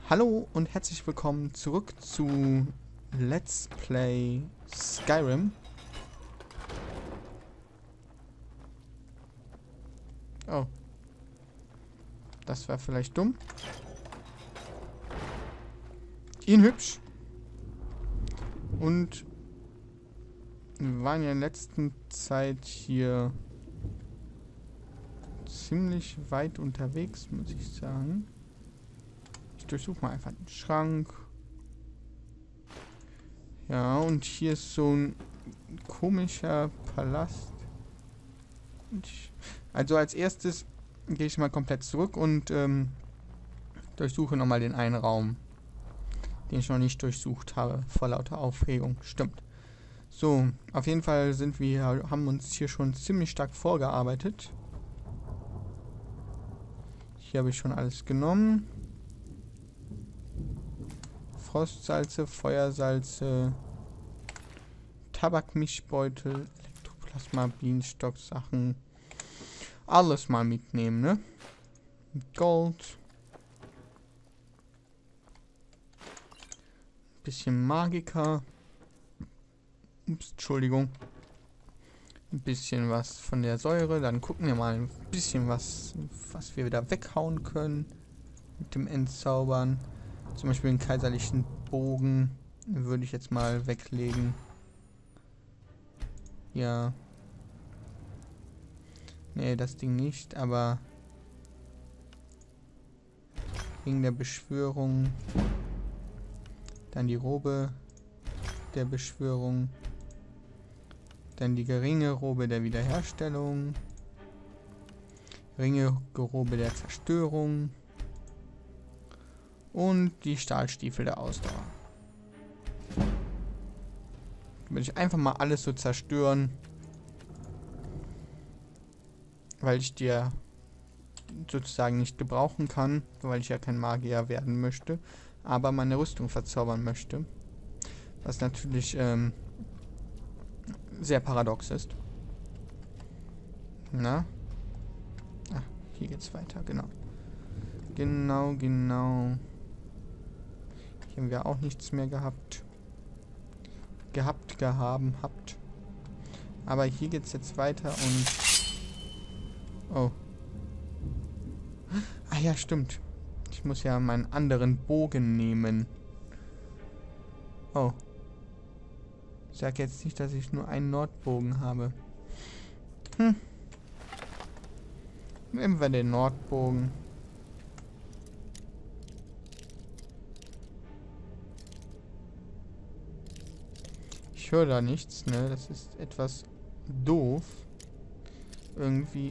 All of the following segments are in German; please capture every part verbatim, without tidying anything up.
Hallo und herzlich willkommen zurück zu Let's Play Skyrim. Oh. Das war vielleicht dumm. Ihn hübsch. Und wir waren ja in der letzten Zeit hier ziemlich weit unterwegs, muss ich sagen. Ich durchsuche mal einfach den Schrank. Ja, und hier ist so ein komischer Palast. Und ich, also als erstes gehe ich mal komplett zurück und ähm, durchsuche nochmal den einen Raum, den ich noch nicht durchsucht habe, vor lauter Aufregung. Stimmt. So, auf jeden Fall sind wir, haben uns hier schon ziemlich stark vorgearbeitet. Hier habe ich schon alles genommen. Frostsalze, Feuersalze, Tabakmischbeutel, Elektroplasma, Bienenstock-Sachen. Alles mal mitnehmen, ne? Gold. Bisschen Magika. Ups, Entschuldigung. Ein bisschen was von der Säure. Dann gucken wir mal ein bisschen was, was wir wieder weghauen können. Mit dem Entzaubern. Zum Beispiel den kaiserlichen Bogen würde ich jetzt mal weglegen. Ja. Nee, das Ding nicht, aber wegen der Beschwörung. Dann die Robe der Beschwörung. Dann die geringe Robe der Wiederherstellung. Geringe Robe der Zerstörung. Und die Stahlstiefel der Ausdauer. Würde ich einfach mal alles so zerstören. Weil ich die ja sozusagen nicht gebrauchen kann. Weil ich ja kein Magier werden möchte. Aber meine Rüstung verzaubern möchte. Was natürlich ähm, sehr paradox ist. Na? Ach, hier geht's weiter, genau. Genau, genau. Hier haben wir auch nichts mehr gehabt. Gehabt, gehaben, habt. Aber hier geht's jetzt weiter und... Oh. Ah ja, stimmt. Ich muss ja meinen anderen Bogen nehmen. Oh. Ich sag jetzt nicht, dass ich nur einen Nordbogen habe. Hm. Nehmen wir den Nordbogen. Ich höre da nichts, ne? Das ist etwas doof. Irgendwie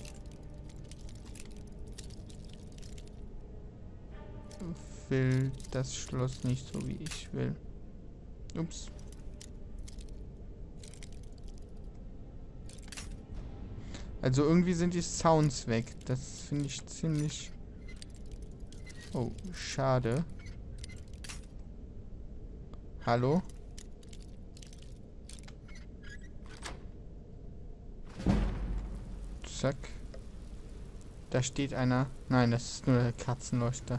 will das Schloss nicht so, wie ich will. Ups. Also irgendwie sind die Sounds weg. Das finde ich ziemlich... Oh, schade. Hallo? Zack. Da steht einer. Nein, das ist nur der Katzenleuchter.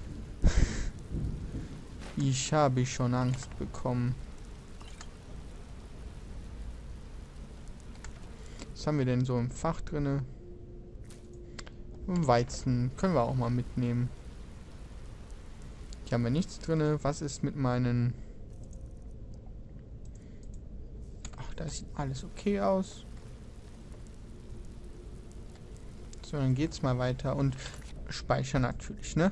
Ich habe schon Angst bekommen. Was haben wir denn so im Fach drinne? Weizen können wir auch mal mitnehmen. Hier haben wir nichts drinne. Was ist mit meinen... Ach, da sieht alles okay aus. So, dann geht's mal weiter und speichern natürlich, ne?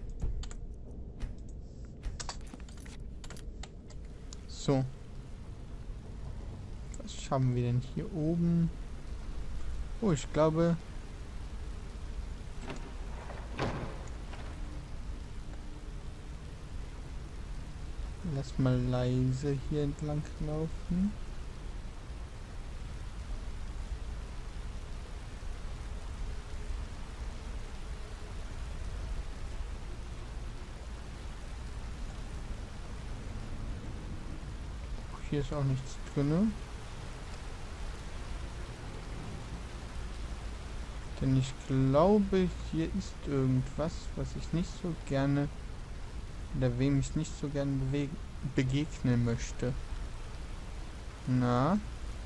So. Was haben wir denn hier oben? Oh, ich glaube... Lass mal leise hier entlang laufen. Hier ist auch nichts drin. Denn ich glaube, hier ist irgendwas, was ich nicht so gerne Oder wem ich nicht so gern begegnen möchte. Na?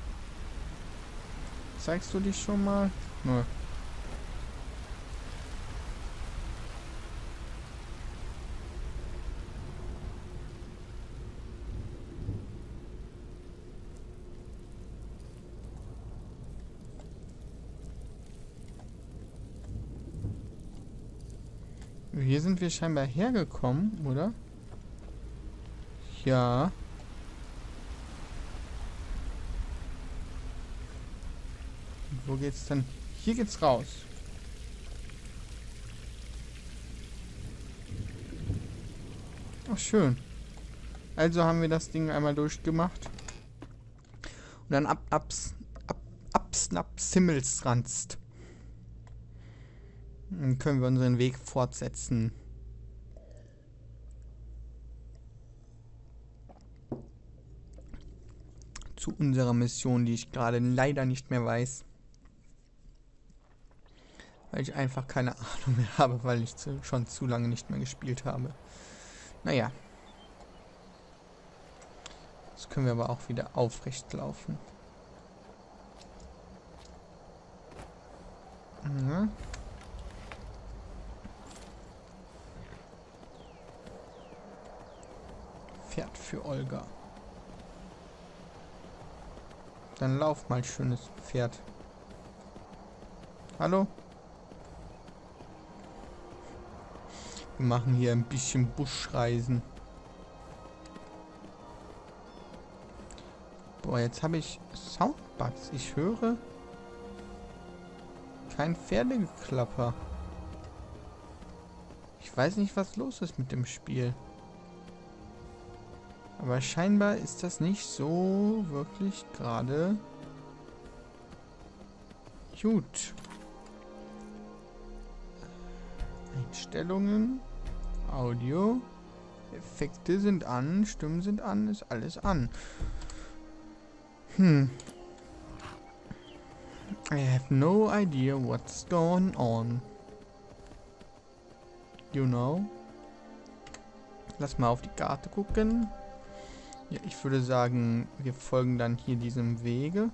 Zeigst du dich schon mal? Nö. Hier sind wir scheinbar hergekommen, oder? Ja. Wo geht's denn? Hier geht's raus. Ach, schön. Also haben wir das Ding einmal durchgemacht. Und dann ab, abs, ab, absnap Simmelsranst. Dann können wir unseren Weg fortsetzen. Zu unserer Mission, die ich gerade leider nicht mehr weiß. Weil ich einfach keine Ahnung mehr habe, weil ich zu, schon zu lange nicht mehr gespielt habe. Naja. Jetzt können wir aber auch wieder aufrecht laufen. Ja. Pferd für Olga. Dann lauf mal, schönes Pferd. Hallo? Wir machen hier ein bisschen Buschreisen. Boah, jetzt habe ich Soundbugs. Ich höre kein Pferdegeklapper. Ich weiß nicht, was los ist mit dem Spiel. Aber scheinbar ist das nicht so wirklich gerade gut. Einstellungen, Audio, Effekte sind an, Stimmen sind an, ist alles an. Hm. I have no idea what's going on. You know? Lass mal auf die Karte gucken. Ja, ich würde sagen, wir folgen dann hier diesem Wege.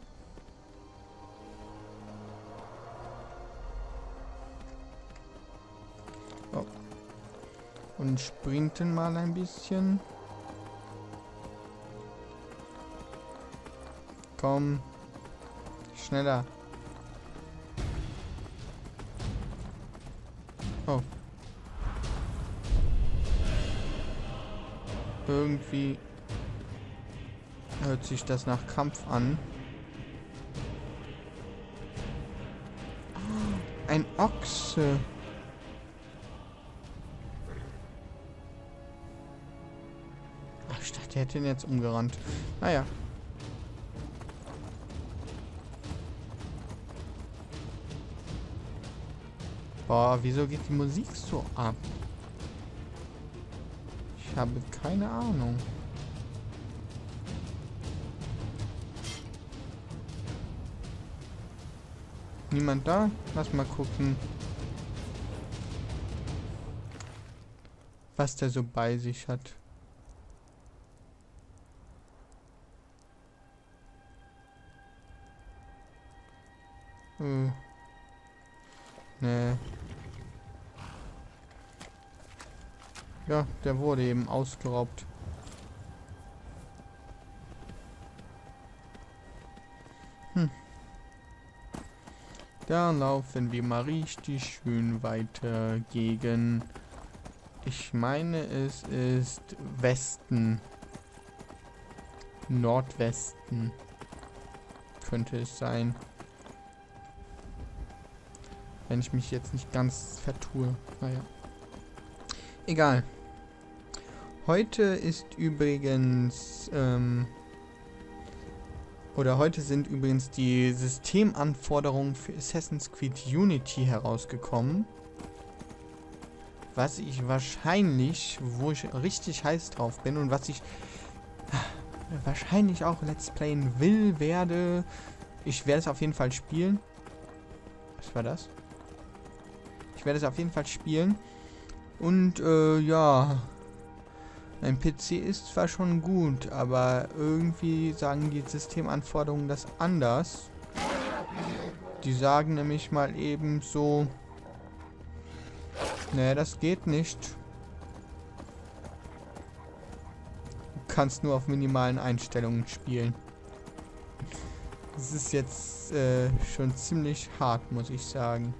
Oh. Und sprinten mal ein bisschen. Komm. Schneller. Oh. Irgendwie hört sich das nach Kampf an. Ein Ochse. Ach, ich dachte, der hätte ihn jetzt umgerannt. Naja. Boah, wieso geht die Musik so ab? Ich habe keine Ahnung. Niemand da? Lass mal gucken, was der so bei sich hat. Äh. Nee. Ja, der wurde eben ausgeraubt. Hm. Da laufen wir mal richtig schön weiter gegen... Ich meine, es ist Westen. Nordwesten. Könnte es sein. Wenn ich mich jetzt nicht ganz vertue. Naja. Egal. Heute ist übrigens... Ähm, oder heute sind übrigens die Systemanforderungen für Assassin's Creed Unity herausgekommen. Was ich wahrscheinlich, wo ich richtig heiß drauf bin und was ich wahrscheinlich auch Let's Playen will, werde. Ich werde es auf jeden Fall spielen. Was war das? Ich werde es auf jeden Fall spielen. Und, äh, ja. Mein P C ist zwar schon gut, aber irgendwie sagen die Systemanforderungen das anders. Die sagen nämlich mal eben so, nee, das geht nicht. Du kannst nur auf minimalen Einstellungen spielen. Das ist jetzt äh, schon ziemlich hart, muss ich sagen.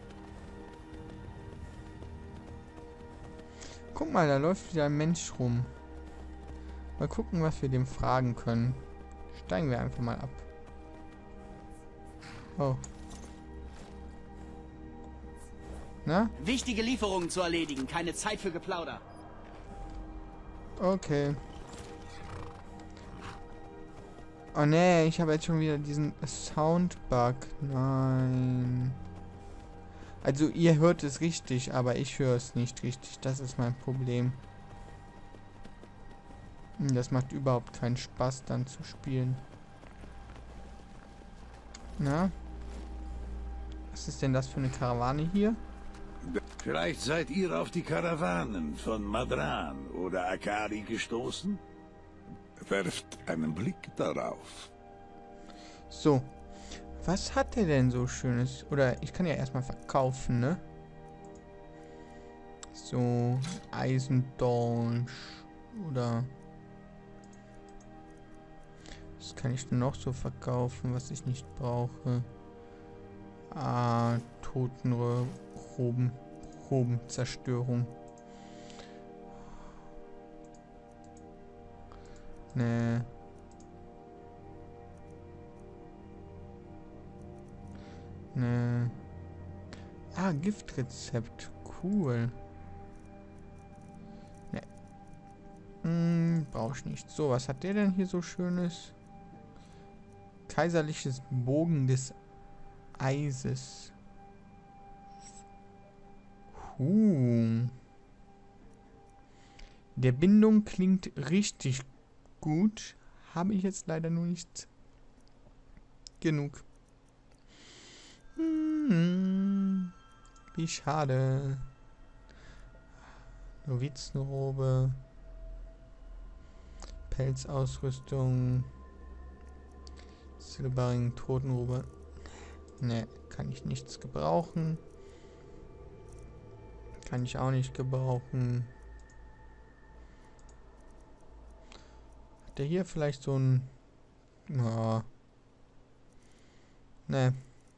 Guck mal, da läuft wieder ein Mensch rum. Mal gucken, was wir dem fragen können. Steigen wir einfach mal ab. Oh. Na? Wichtige Lieferungen zu erledigen, keine Zeit für Geplauder. Okay. Oh nee, ich habe jetzt schon wieder diesen Soundbug. Nein. Also ihr hört es richtig, aber ich höre es nicht richtig. Das ist mein Problem. Das macht überhaupt keinen Spaß dann zu spielen. Na? Was ist denn das für eine Karawane hier? Vielleicht seid ihr auf die Karawanen von Madran oder Akari gestoßen? Werft einen Blick darauf. So. Was hat der denn so Schönes? Oder ich kann ja erstmal verkaufen, ne? So, Eisendolch. Oder... Was kann ich denn noch so verkaufen, was ich nicht brauche? Ah, Totenroben. Robenzerstörung. Nee. Nee. Ah, Giftrezept. Cool. Nee. Hm, brauche ich nicht. So, was hat der denn hier so Schönes? Kaiserliches Bogen des Eises. Uh. Der Bindung klingt richtig gut. Habe ich jetzt leider nur nicht genug. Hm, wie schade. Novizenrobe. Pelzausrüstung. Silberring, Totenrobe. Ne, kann ich nichts gebrauchen. Kann ich auch nicht gebrauchen. Hat der hier vielleicht so ein... Oh. Ne.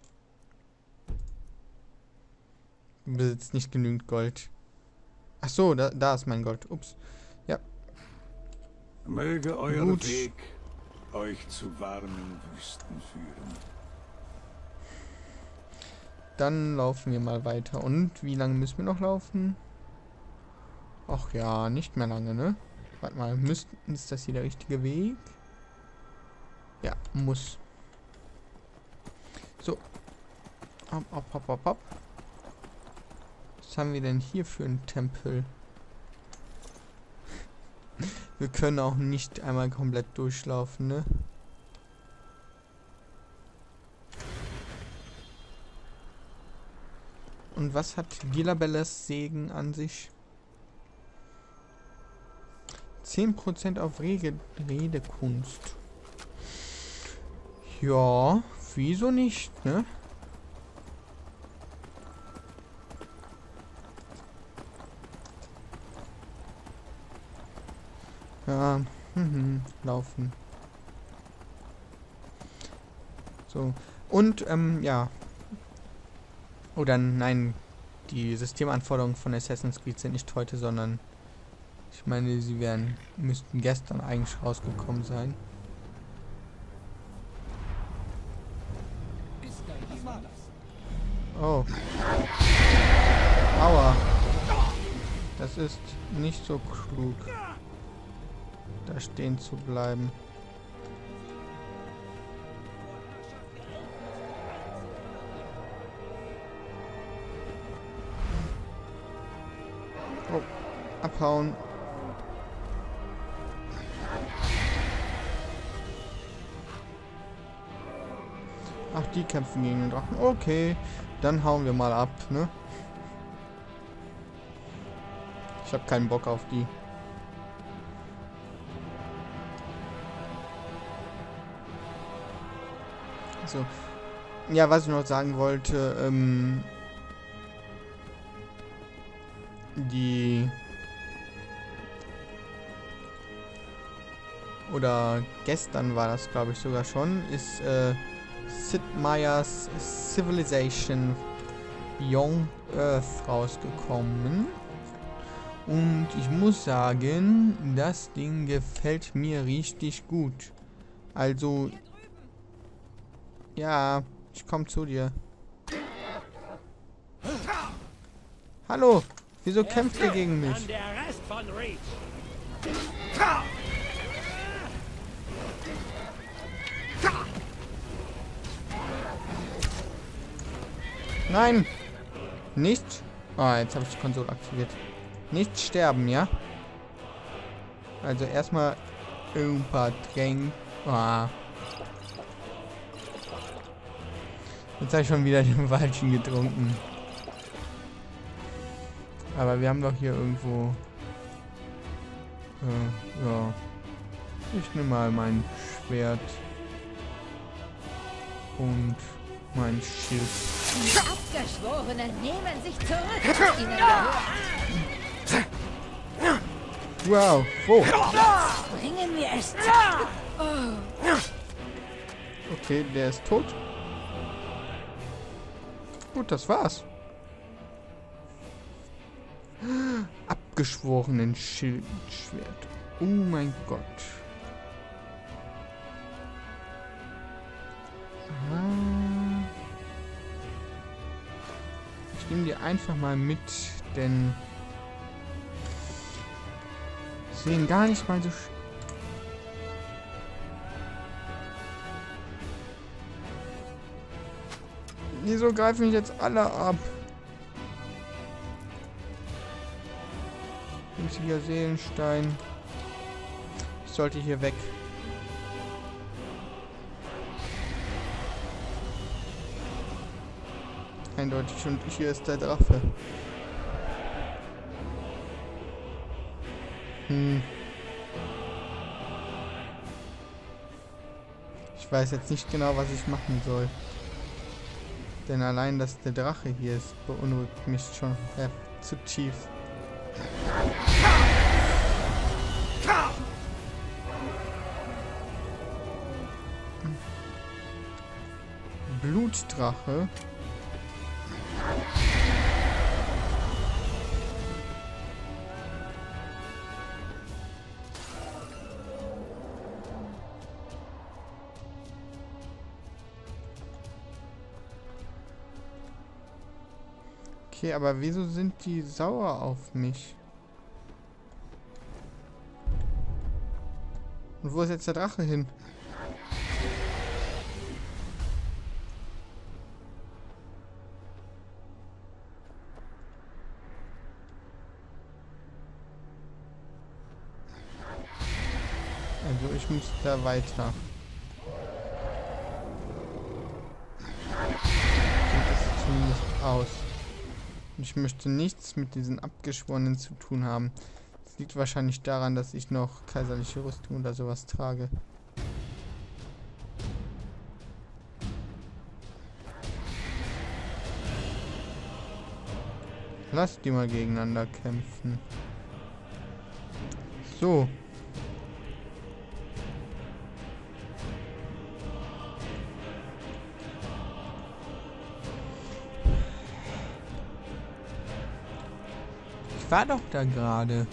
Besitzt nicht genügend Gold. Ach so, da, da ist mein Gold. Ups. Ja. Möge euer Gut. Weg euch zu warmen Wüsten führen. Dann laufen wir mal weiter. Und wie lange müssen wir noch laufen? Ach ja, nicht mehr lange, ne? Warte mal, müssten, ist das hier der richtige Weg? Ja, muss. So. Hopp, hopp, hopp, hopp, hopp. Was haben wir denn hier für einen Tempel? Wir können auch nicht einmal komplett durchlaufen, ne? Und was hat Gilabellas Segen an sich? zehn Prozent auf Rede Redekunst. Ja, wieso nicht, ne? Ja, mhm, laufen. So. Und, ähm, ja. Oder nein, die Systemanforderungen von Assassin's Creed sind nicht heute, sondern ich meine, sie wären, müssten gestern eigentlich rausgekommen sein. Oh. Aua. Das ist nicht so klug, da stehen zu bleiben. Oh, abhauen. Ach, die kämpfen gegen den Drachen. Okay, dann hauen wir mal ab, ne? Ich habe keinen Bock auf die. so. Ja, was ich noch sagen wollte, ähm, die oder gestern war das, glaube ich, sogar schon, ist äh, Sid Meier's Civilization Young Earth rausgekommen. Und ich muss sagen, das Ding gefällt mir richtig gut. Also, ja, ich komme zu dir. Hallo, wieso kämpft ihr gegen mich? Nein! Nicht... Ah, jetzt habe ich die Konsole aktiviert. Nicht sterben, ja? Also erstmal ein paar Tränken. Ah. Jetzt habe ich schon wieder den Falschen getrunken. Aber wir haben doch hier irgendwo... Äh, ja. Ich nehme mal mein Schwert. Und mein Schild. Die Abgeschworenen nehmen sich zurück. Ihnen gehört. Wow, wo? Bringen wir es. Okay, der ist tot. Gut, das war's. Abgeschworenen Schild, Schwert. Oh mein Gott. Ah. Ich nehme die einfach mal mit, denn sie sehen gar nicht mal so sch Wieso greifen mich jetzt alle ab? Winziger Seelenstein. Ich sollte hier weg. Eindeutig, und hier ist der Drache. Hm. Ich weiß jetzt nicht genau, was ich machen soll. Denn allein, dass der Drache hier ist, beunruhigt mich schon ja, zutiefst. Blutdrache. Okay, aber wieso sind die sauer auf mich? Und wo ist jetzt der Drache hin? Also ich muss da weiter. Sieht das zumindest aus. Ich möchte nichts mit diesen Abgeschworenen zu tun haben. Es liegt wahrscheinlich daran, dass ich noch kaiserliche Rüstung oder sowas trage. Lass die mal gegeneinander kämpfen. So. Ich war doch da gerade.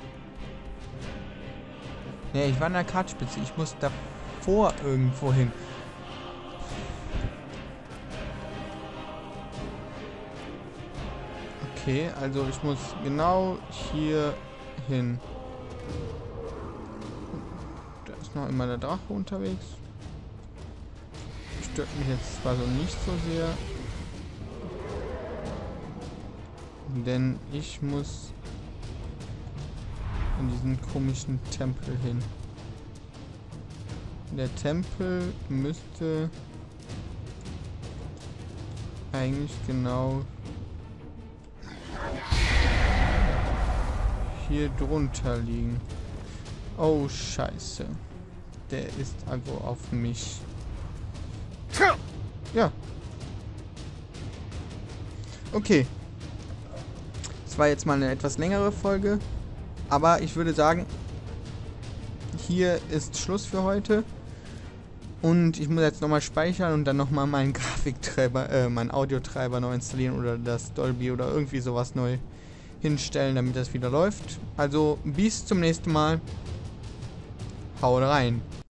Ne, ich war an der Kartspitze. Ich muss davor irgendwo hin. Okay, also ich muss genau hier hin. Da ist noch immer der Drache unterwegs. Stört mich jetzt zwar so nicht so sehr. Denn ich muss in diesen komischen Tempel hin. Der Tempel müsste eigentlich genau hier drunter liegen. Oh Scheiße. Der ist aggro auf mich. ja. Okay. Das war jetzt mal eine etwas längere Folge. Aber ich würde sagen, hier ist Schluss für heute. Und ich muss jetzt nochmal speichern und dann nochmal meinen Grafiktreiber, äh, meinen Audiotreiber neu installieren oder das Dolby oder irgendwie sowas neu hinstellen, damit das wieder läuft. Also bis zum nächsten Mal. Haut rein.